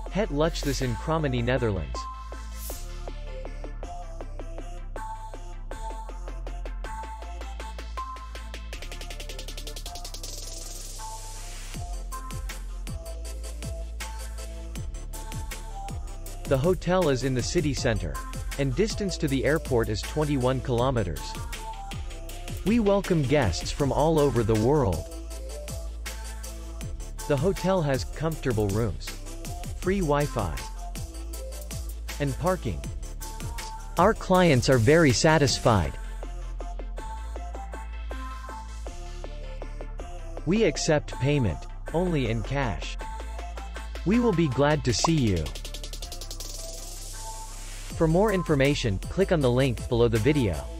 Het Luchthuis in Krommenie, Netherlands. The hotel is in the city center, and distance to the airport is 21 kilometers. We welcome guests from all over the world. The hotel has comfortable rooms, free Wi-Fi, and parking. Our clients are very satisfied. We accept payment only in cash. We will be glad to see you. For more information, click on the link below the video.